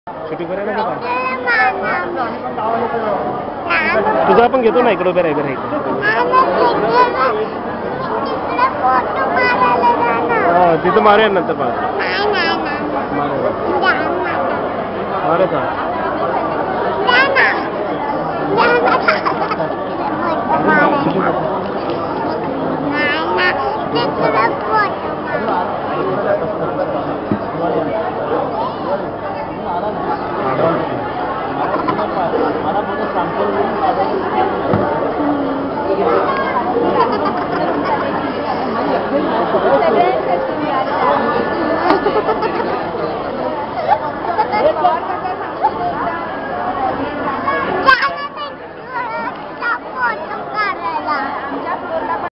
छोटी बरं ना तुझा आपण घेतो ना इकडे उभे राहायचं तिथं मारूया नंतर मारूया सगळ्या